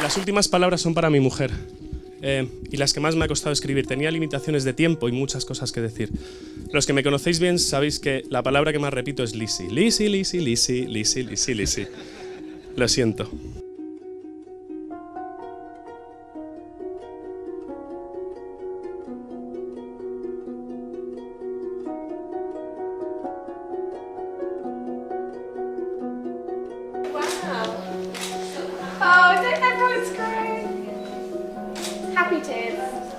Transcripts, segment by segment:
Las últimas palabras son para mi mujer y las que más me ha costado escribir. Tenía limitaciones de tiempo y muchas cosas que decir. Los que me conocéis bien sabéis que la palabra que más repito es Lizzy. Lizzy, Lizzy, Lizzy, Lizzy, Lizzy, Lizzy. Lo siento. Oh, everyone's crying. Happy tears.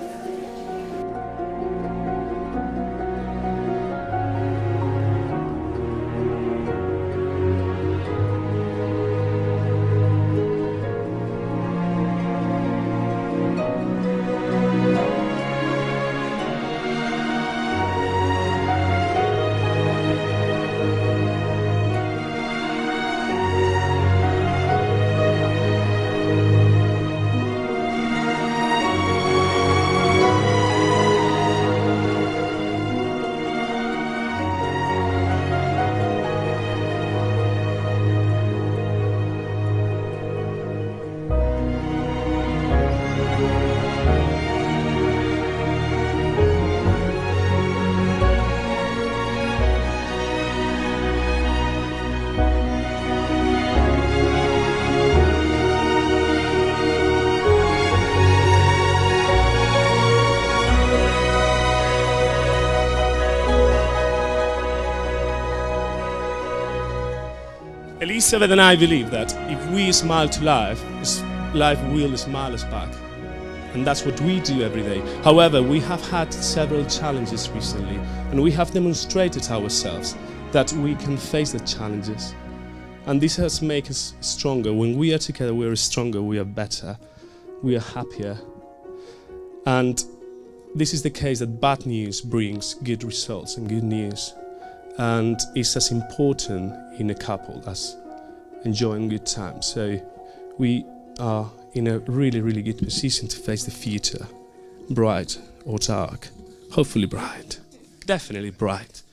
Elizabeth and I believe that if we smile to life, life will smile us back. And that's what we do every day. However, we have had several challenges recently, and we have demonstrated ourselves that we can face the challenges. And this has made us stronger. When we are together, we are stronger, we are better, we are happier. And this is the case that bad news brings good results and good news. And it's as important in a couple as enjoying good times. So we are in a really, really good position to face the future, bright or dark, hopefully bright, definitely bright.